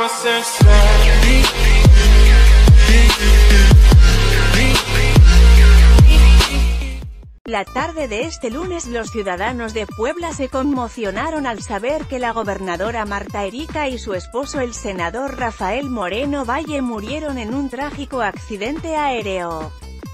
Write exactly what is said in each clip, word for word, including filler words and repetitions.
La tarde de este lunes los ciudadanos de Puebla se conmocionaron al saber que la gobernadora Marta Erika y su esposo el senador Rafael Moreno Valle murieron en un trágico accidente aéreo.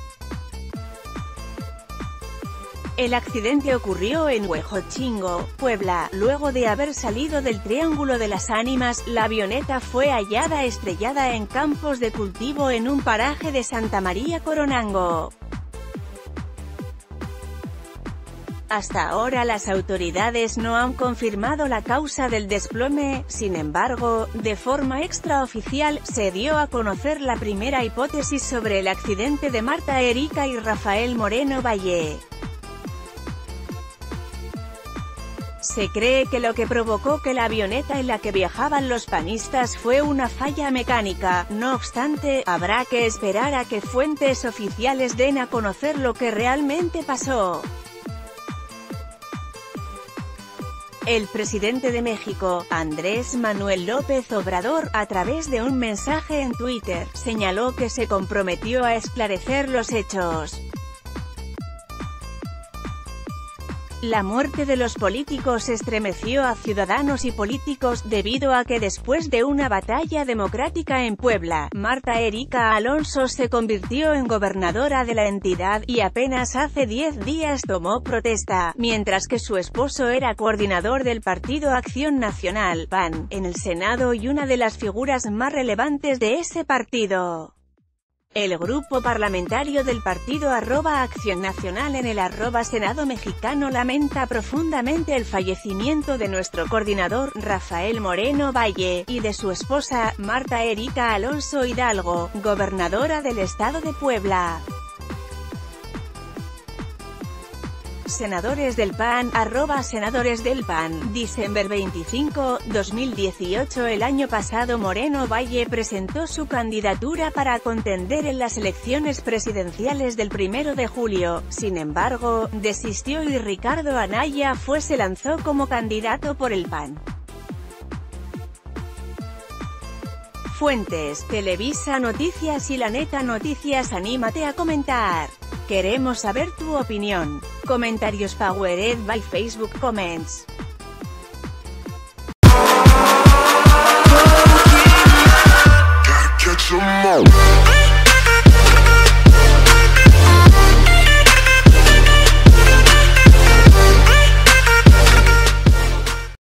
El accidente ocurrió en Huejotzingo, Puebla. Luego de haber salido del Triángulo de las Ánimas, la avioneta fue hallada estrellada en campos de cultivo en un paraje de Santa María Coronango. Hasta ahora las autoridades no han confirmado la causa del desplome, sin embargo, de forma extraoficial, se dio a conocer la primera hipótesis sobre el accidente de Marta Erika y Rafael Moreno Valle. Se cree que lo que provocó que la avioneta en la que viajaban los panistas fue una falla mecánica. No obstante, habrá que esperar a que fuentes oficiales den a conocer lo que realmente pasó. El presidente de México, Andrés Manuel López Obrador, a través de un mensaje en Twitter, señaló que se comprometió a esclarecer los hechos. La muerte de los políticos estremeció a ciudadanos y políticos, debido a que después de una batalla democrática en Puebla, Marta Erika Alonso se convirtió en gobernadora de la entidad, y apenas hace diez días tomó protesta, mientras que su esposo era coordinador del Partido Acción Nacional, P A N, en el Senado y una de las figuras más relevantes de ese partido. El grupo parlamentario del partido arroba Acción Nacional en el arroba Senado mexicano lamenta profundamente el fallecimiento de nuestro coordinador, Rafael Moreno Valle, y de su esposa, Marta Erika Alonso Hidalgo, gobernadora del estado de Puebla. Senadores del P A N, arroba senadores del P A N, diciembre veinticinco, dos mil dieciocho. El año pasado Moreno Valle presentó su candidatura para contender en las elecciones presidenciales del primero de julio, sin embargo, desistió y Ricardo Anaya fue se lanzó como candidato por el P A N. Fuentes: Televisa Noticias y La Neta Noticias. Anímate a comentar. Queremos saber tu opinión. Comentarios powered by Facebook Comments.